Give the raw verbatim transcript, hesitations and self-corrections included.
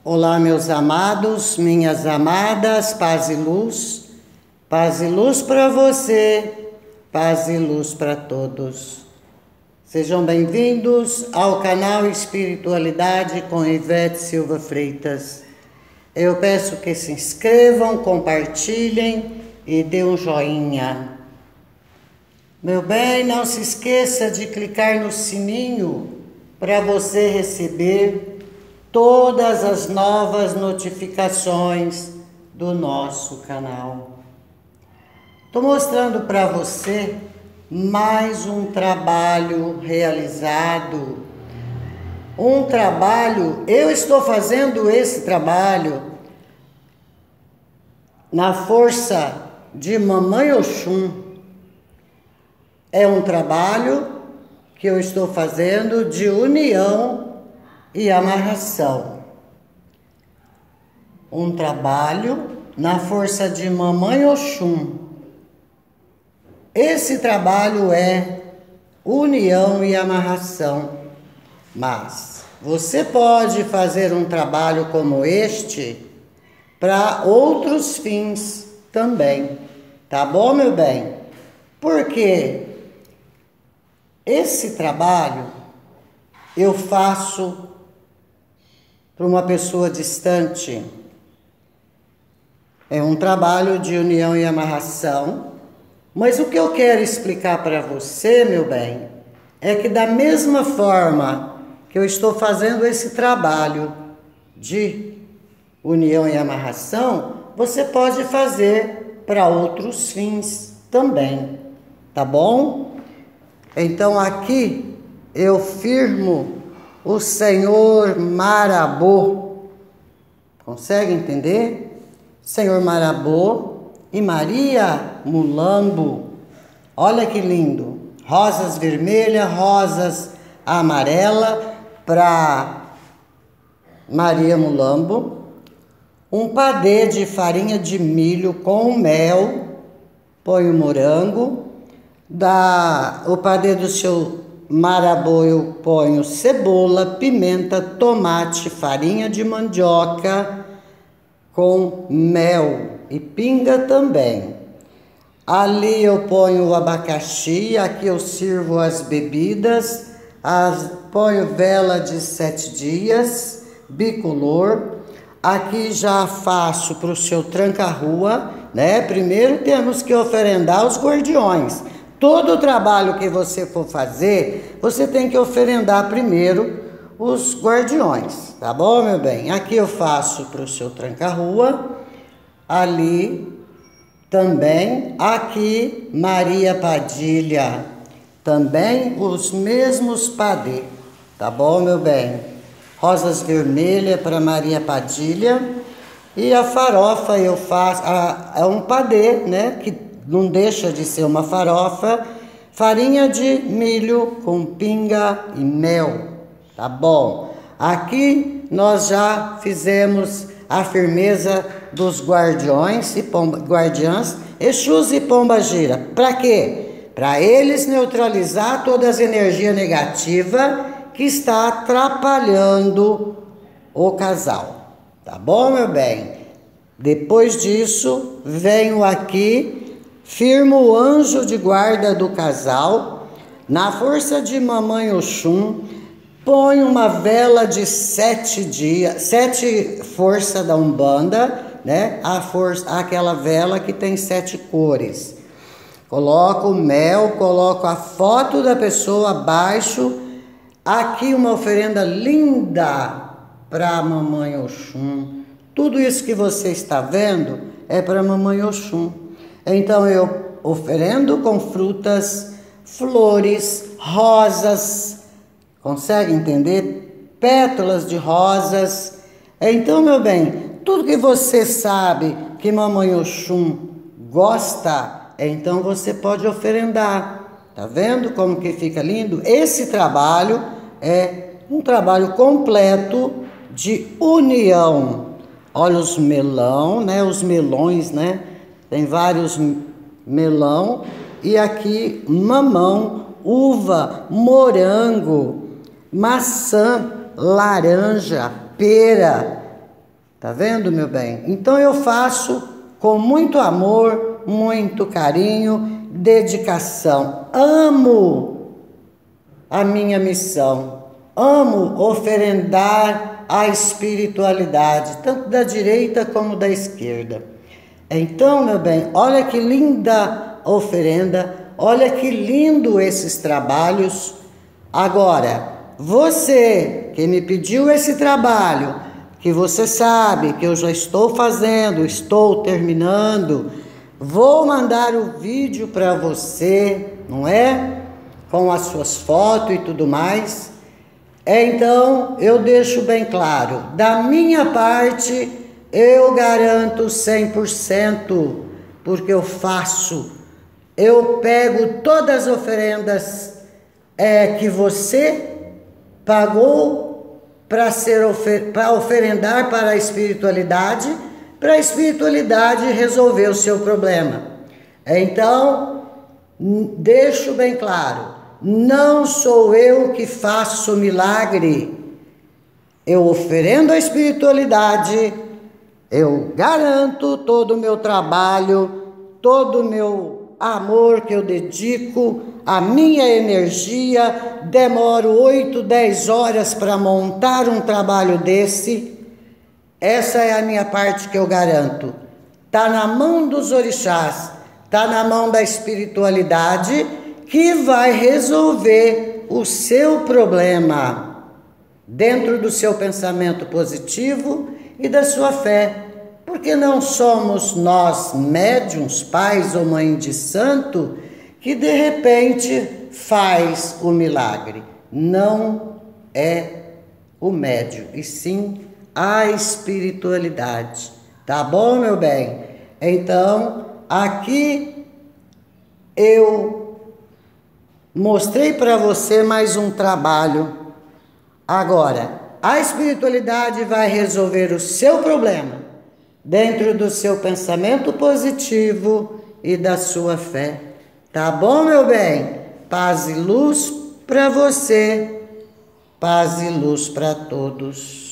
Olá, meus amados, minhas amadas, paz e luz, paz e luz para você, paz e luz para todos. Sejam bem-vindos ao canal Espiritualidade com Ivete Silva Freitas. Eu peço que se inscrevam, compartilhem e dê um joinha. Meu bem, não se esqueça de clicar no sininho para você receber todas as novas notificações do nosso canal. Estou mostrando para você mais um trabalho realizado. Um trabalho, eu estou fazendo esse trabalho na força de Mamãe Oxum. É um trabalho que eu estou fazendo de união e amarração. Um trabalho na força de Mamãe Oxum. Esse trabalho é união e amarração. Mas você pode fazer um trabalho como este para outros fins também. Tá bom, meu bem? Porque esse trabalho eu faço para uma pessoa distante. É um trabalho de união e amarração. Mas o que eu quero explicar para você, meu bem, é que da mesma forma que eu estou fazendo esse trabalho de união e amarração, você pode fazer para outros fins também, tá bom? Então aqui eu firmo o Senhor Marabô. Consegue entender? Senhor Marabô e Maria Mulambo. Olha que lindo. Rosas vermelhas, rosas amarelas para Maria Mulambo. Um padê de farinha de milho com mel. Põe o morango. Da, o padê do seu Marabô eu ponho cebola, pimenta, tomate, farinha de mandioca com mel e pinga também. Ali eu ponho o abacaxi, aqui eu sirvo as bebidas, as, ponho vela de sete dias, bicolor. Aqui já faço para o seu tranca-rua, né? Primeiro temos que oferendar os guardiões. Todo o trabalho que você for fazer, você tem que oferendar primeiro os guardiões, tá bom, meu bem? Aqui eu faço para o seu tranca-rua, ali também, aqui Maria Padilha, também os mesmos padê, tá bom, meu bem? Rosas vermelhas para Maria Padilha e a farofa eu faço, a, é um padê, né, que não deixa de ser uma farofa, farinha de milho com pinga e mel, tá bom? Aqui nós já fizemos a firmeza dos guardiões e pomba, guardiãs, Exus e Pombagira. Para quê? Para eles neutralizar todas as energias negativas que está atrapalhando o casal, tá bom, meu bem? Depois disso, venho aqui, firmo o anjo de guarda do casal, na força de Mamãe Oxum, põe uma vela de sete dias, sete forças da Umbanda, né? A força, aquela vela que tem sete cores. Coloco o mel, coloco a foto da pessoa abaixo. Aqui uma oferenda linda para Mamãe Oxum. Tudo isso que você está vendo é para Mamãe Oxum. Então eu oferendo com frutas, flores, rosas, consegue entender? Pétalas de rosas. Então, meu bem, tudo que você sabe que Mamãe Oxum gosta, então você pode oferendar. Tá vendo como que fica lindo? Esse trabalho é um trabalho completo de união. Olha os melão, né? Os melões, né? Tem vários melão e aqui mamão, uva, morango, maçã, laranja, pera, Tá vendo, meu bem? Então eu faço com muito amor, muito carinho, dedicação. Amo a minha missão. Amo oferendar a espiritualidade, tanto da direita como da esquerda. Então, meu bem, olha que linda oferenda, olha que lindo esses trabalhos. Agora, você que me pediu esse trabalho, que você sabe que eu já estou fazendo, estou terminando, vou mandar o vídeo para você, não é? Com as suas fotos e tudo mais. Então, eu deixo bem claro, da minha parte, eu garanto cem por cento, porque eu faço, eu pego todas as oferendas é, que você pagou para ser ofer para oferendar para a espiritualidade, para a espiritualidade resolver o seu problema. Então, deixo bem claro, não sou eu que faço milagre, eu oferendo a espiritualidade, eu garanto todo o meu trabalho, todo o meu amor que eu dedico, a minha energia, demoro oito, dez horas para montar um trabalho desse. Essa é a minha parte que eu garanto. Está na mão dos orixás, está na mão da espiritualidade que vai resolver o seu problema dentro do seu pensamento positivo e da sua fé. Porque não somos nós, médiuns, pais ou mãe de santo, que de repente faz o milagre. Não é o médium, e sim a espiritualidade. Tá bom, meu bem? Então, aqui eu mostrei para você mais um trabalho. Agora, a espiritualidade vai resolver o seu problema dentro do seu pensamento positivo e da sua fé. Tá bom, meu bem? Paz e luz para você, paz e luz para todos.